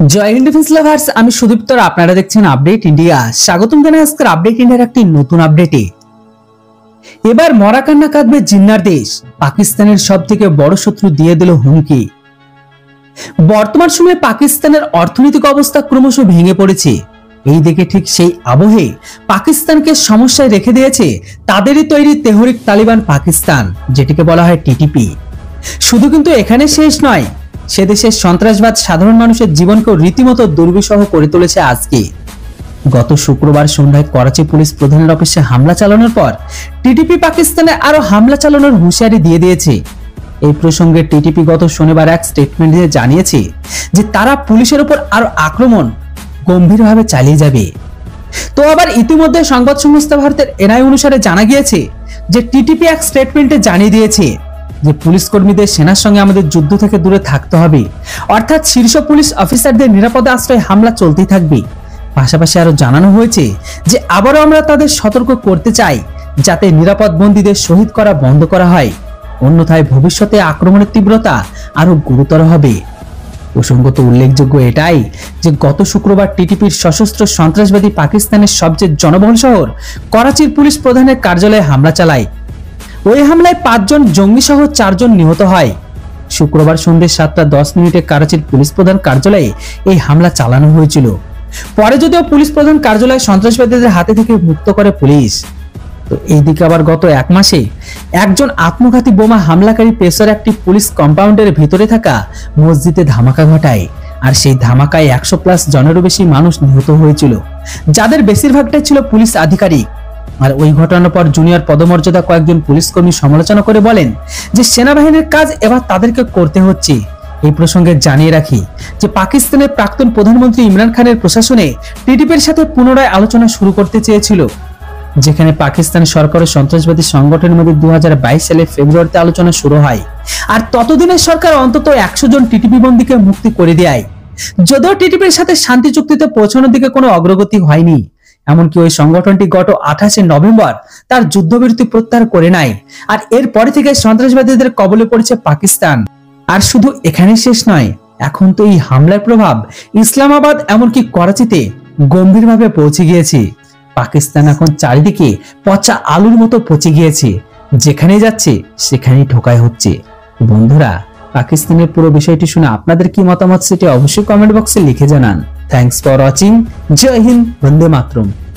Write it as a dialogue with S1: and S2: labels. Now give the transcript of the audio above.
S1: জয় Hind defence lovers, আমি সুদীপ্তর। আপনারা দেখছেন আপডেট ইন্ডিয়া। স্বাগতম জানাই আজকের আপডেট ইন্ডিয়ার একটি নতুন আপডেটে। এবার মরা কান্না কাঁদবে জিন্নার দেশ, পাকিস্তানের সব থেকে বড় শত্রু দিয়ে দিল হুমকি। বর্তমান সময়ে পাকিস্তানের অর্থনৈতিক অবস্থা ক্রমশ ভেঙে পড়েছে। এই দিকে ঠিক সেই আবহে পাকিস্তানকে সমস্যায় রেখে দিয়েছে তাদেরই তৈরি তেহরিক তালিবান পাকিস্তান, যেটিকে বলা হয় টিটিপি। শুধু কিন্তু এখানে শেষ নয়, সে দেশের সন্ত্রাসবাদ সাধারণ মানুষের জীবনকেও রীতিমতো দুর্বিষহ করে তুলেছে। আজকে গত শুক্রবার সন্ধ্যায় করাচি পুলিশ প্রধানের অফিসে হামলা চালানোর পর টিটিপি পাকিস্তানে আরো হামলা চালানোর হুঁশিয়ারি দিয়ে দিয়েছে। এই প্রসঙ্গে টিটিপি গত শনিবার এক স্টেটমেন্ট দিয়ে জানিয়েছে যে তারা পুলিশের উপর আরো আক্রমণ গম্ভীরভাবে চালিয়ে যাবে। তো আবার ইতিমধ্যে সংবাদ সংস্থা ভারতের এনআই অনুসারে জানা গিয়েছে যে টিটিপি এক স্টেটমেন্টে জানিয়ে দিয়েছে যে পুলিশ কর্মীদের সেনার সঙ্গে আমাদের যুদ্ধ থেকে দূরে থাকতে হবে, অর্থাৎ শীর্ষ পুলিশ অফিসারদের নিরাপদে আশ্রয় হামলা চলতেই থাকবে। পাশাপাশি আরো জানানো হয়েছে যে আবারও আমরা তাদের সতর্ক করতে চাই যাতে নিরাপদ বন্দীদের শহীদ করা বন্ধ করা হয়, অন্যথায় ভবিষ্যতে আক্রমণের তীব্রতা আরো গুরুতর হবে। প্রসঙ্গত উল্লেখযোগ্য এটাই যে গত শুক্রবার টিটিপির সশস্ত্র সন্ত্রাসবাদী পাকিস্তানের সবচেয়ে জনবহুল শহর করাচির পুলিশ প্রধানের কার্যালয়ে হামলা চালায়। ওই হামলায় 5 জন জঙ্গি সহ 4 জন নিহত হয়। শুক্রবার সন্ধ্যে 7:10 করাচির পুলিশ প্রধান কার্যালয়ে এই হামলা চালানো হয়েছিল। পরে যদিও পুলিশ প্রধান কার্যালয় সন্ত্রাসবাদীদের হাতে থেকে মুক্ত করে পুলিশ। তো এইদিকে আবার গত 1 মাসে একজন আত্মঘাতী বোমা হামলাকারী পেশার একটি পুলিশ কম্পাউন্ডের ভিতরে থাকা মসজিদে ধামাকা ঘটায়, আর সেই ধামাকায় 100+ জনেরও বেশি মানুষ নিহত হয়েছিল, যাদের বেশিরভাগটাই ছিল পুলিশ আধিকারিক। আর ওই ঘটনার পর জুনিয়র পদমর্যাদা কয়েকজন পুলিশ কর্মী সমালোচনা করে বলেন যে সেনাবাহিনীর কাজ এবার তাদেরকে করতে হচ্ছে। এই প্রসঙ্গে জানিয়ে রাখি যে পাকিস্তানের প্রাক্তন প্রধানমন্ত্রী ইমরান খানের প্রশাসনে টিটিপির সাথে পুনরায় আলোচনা শুরু করতে চেয়েছিল, যেখানে পাকিস্তান সরকারের সন্ত্রাসবাদী সংগঠনের মধ্যে 2022 সালে ফেব্রুয়ারিতে আলোচনা শুরু হয়। আর ততদিনে সরকার অন্তত 100 জন টিটিপি বন্দীকে মুক্তি করে দেয়। যদিও টিটিপির সাথে শান্তি চুক্তিতে পৌঁছানোর দিকে কোনো অগ্রগতি হয়নি, এমনকি ওই সংগঠনটি গত 28 নভেম্বর তার যুদ্ধবিরতি প্রত্যাহার করে নেয়। আর এরপরে থেকে সন্ত্রাসবাদীদের কবলে পড়েছে পাকিস্তান। আর শুধু এখানে শেষ নয়, এখন তো এই হামলার প্রভাব ইসলামাবাদ এমনকি করাচিতে গম্ভীরভাবে পৌঁছে গিয়েছে। পাকিস্তান এখন চারিদিকে পচা আলুর মতো পচে গিয়েছে, যেখানে যাচ্ছে সেখানেই ঠোকাই হচ্ছে। বন্ধুরা, পাকিস্তানের পুরো বিষয়টি শুনে আপনাদের কি মতামত সেটি অবশ্যই কমেন্ট বক্সে লিখে জানান। Thanks for watching. জয় হিন্দ, বন্দে মাতরম।